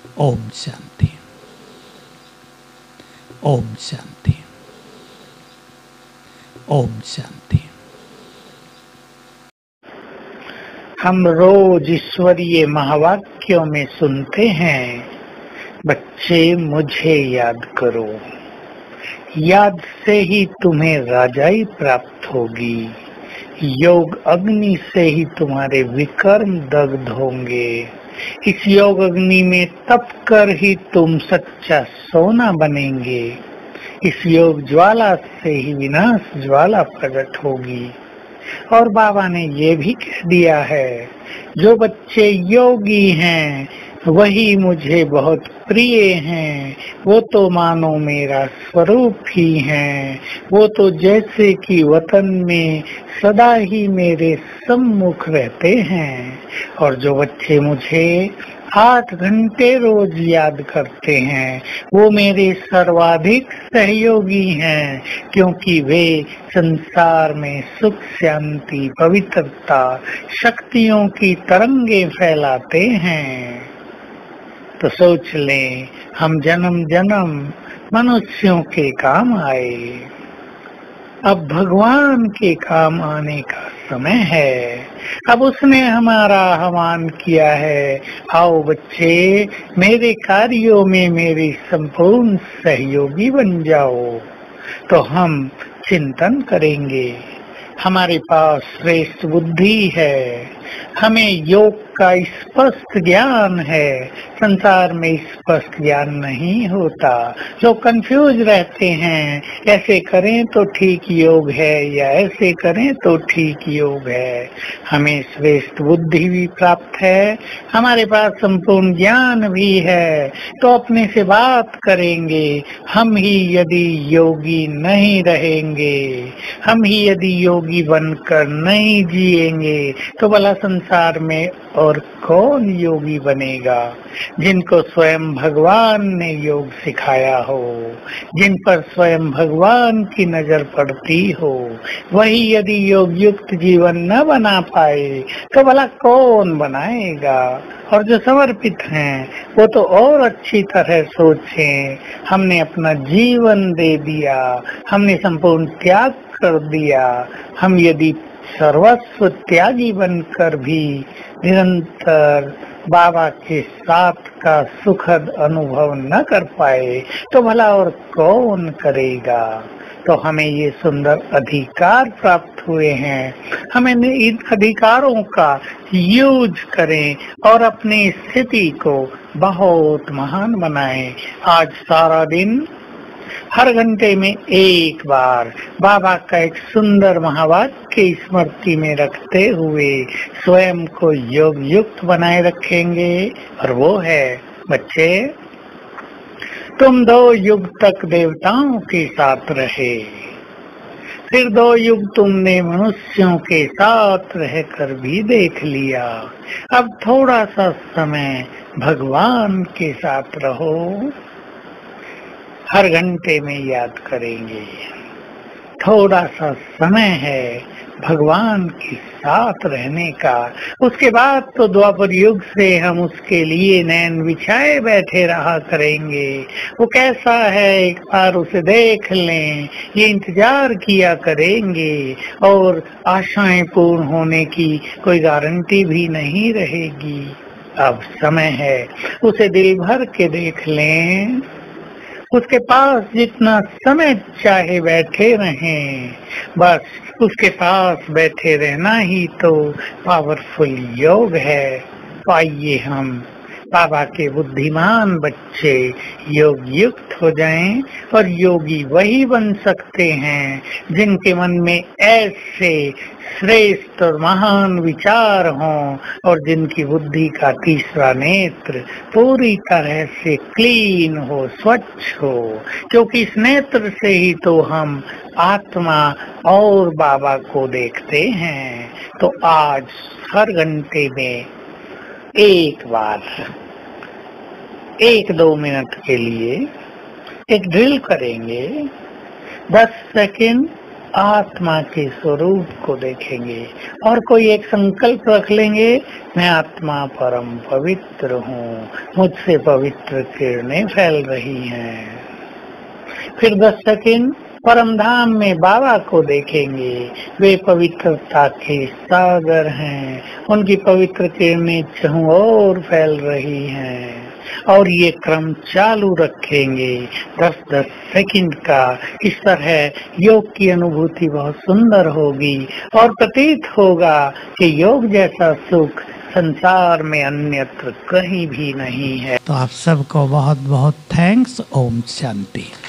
ओम शांति। ओम शांति। ओम शांति। हम रोज ईश्वरीय महावाक्यों में सुनते हैं, बच्चे मुझे याद करो, याद से ही तुम्हें राजाई प्राप्त होगी, योग अग्नि से ही तुम्हारे विकर्म दग्ध होंगे, इस योग अग्नि में तप कर ही तुम सच्चा सोना बनेंगे, इस योग ज्वाला से ही विनाश ज्वाला प्रकट होगी। और बाबा ने ये भी कह दिया है, जो बच्चे योगी हैं वही मुझे बहुत प्रिय हैं, वो तो मानो मेरा स्वरूप ही हैं, वो तो जैसे कि वतन में सदा ही मेरे सम्मुख रहते हैं। और जो बच्चे मुझे 8 घंटे रोज याद करते हैं वो मेरे सर्वाधिक सहयोगी हैं, क्योंकि वे संसार में सुख, शांति, पवित्रता, शक्तियों की तरंगे फैलाते हैं। तो सोच लें, हम जन्म जन्म मनुष्यों के काम आए, अब भगवान के काम आने का समय है। अब उसने हमारा आह्वान किया है, आओ बच्चे मेरे कार्यों में मेरी संपूर्ण सहयोगी बन जाओ। तो हम चिंतन करेंगे, हमारे पास श्रेष्ठ बुद्धि है, हमें योग का स्पष्ट ज्ञान है, संसार में स्पष्ट ज्ञान नहीं होता। लोग कंफ्यूज रहते हैं, ऐसे करें तो ठीक योग है या ऐसे करें तो ठीक योग है। हमें श्रेष्ठ बुद्धि भी प्राप्त है, हमारे पास संपूर्ण ज्ञान भी है, तो अपने से बात करेंगे। हम ही यदि योगी नहीं रहेंगे, हम ही यदि योगी बनकर नहीं जिएंगे, तो भला संसार में और कौन योगी बनेगा। जिनको स्वयं भगवान ने योग सिखाया हो, जिन पर स्वयं भगवान की नजर पड़ती हो, वही यदि योग युक्त जीवन न बना पाए तो भला कौन बनाएगा। और जो समर्पित हैं वो तो और अच्छी तरह सोचें, हमने अपना जीवन दे दिया, हमने संपूर्ण त्याग कर दिया, हम यदि सर्वस्व त्यागी बनकर भी निरंतर बाबा के साथ का सुखद अनुभव न कर पाए तो भला और कौन करेगा। तो हमें ये सुंदर अधिकार प्राप्त हुए हैं, हमें इन अधिकारों का यूज करें और अपनी स्थिति को बहुत महान बनाएं। आज सारा दिन हर घंटे में एक बार बाबा का एक सुंदर महावाक्य स्मृति में रखते हुए स्वयं को योग युक्त बनाए रखेंगे। और वो है, बच्चे तुम 2 युग तक देवताओं के साथ रहे, फिर 2 युग तुमने मनुष्यों के साथ रहकर भी देख लिया, अब थोड़ा सा समय भगवान के साथ रहो। हर घंटे में याद करेंगे, थोड़ा सा समय है भगवान के साथ रहने का। उसके बाद तो द्वापर युग से हम उसके लिए नैन बिछाए बैठे रहा करेंगे। वो कैसा है एक बार उसे देख लें, ये इंतजार किया करेंगे। और आशाएं पूर्ण होने की कोई गारंटी भी नहीं रहेगी। अब समय है उसे दिल भर के देख लें, उसके पास जितना समय चाहे बैठे रहें, बस उसके पास बैठे रहना ही तो पावरफुल योग है। तो आइए हम बाबा के बुद्धिमान बच्चे योग युक्त हो जाएं, और योगी वही बन सकते हैं जिनके मन में ऐसे श्रेष्ठ और महान विचार हों और जिनकी बुद्धि का तीसरा नेत्र पूरी तरह से क्लीन हो, स्वच्छ हो, क्योंकि इस नेत्र से ही तो हम आत्मा और बाबा को देखते हैं। तो आज हर घंटे में एक बार 1-2 मिनट के लिए एक ड्रिल करेंगे। 10 सेकंड आत्मा के स्वरूप को देखेंगे और कोई एक संकल्प रख लेंगे, मैं आत्मा परम पवित्र हूँ, मुझसे पवित्र किरणें फैल रही हैं। फिर 10 सेकंड परम धाम में बाबा को देखेंगे, वे पवित्रता के सागर हैं, उनकी पवित्र किरणें चारों ओर फैल रही हैं। और ये क्रम चालू रखेंगे 10-10 सेकंड का। इस तरह योग की अनुभूति बहुत सुंदर होगी और प्रतीत होगा कि योग जैसा सुख संसार में अन्यत्र कहीं भी नहीं है। तो आप सबको बहुत बहुत थैंक्स। ओम शांति।